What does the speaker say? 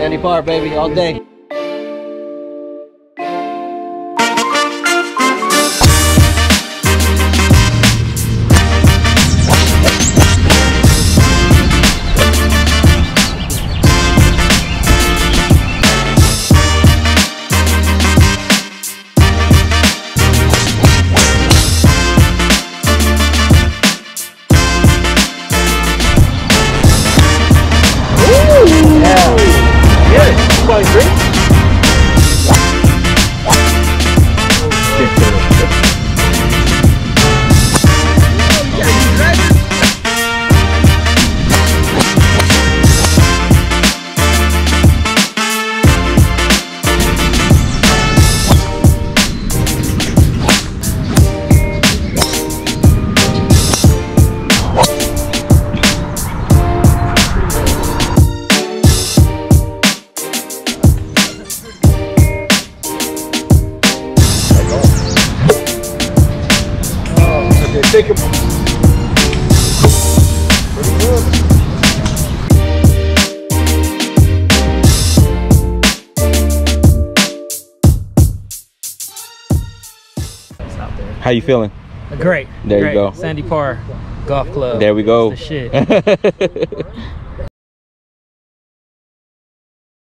Sandy par, baby, all day. Take it. How you feeling? Great. There you go. Sandy Par Golf Club. There we go. That's the shit.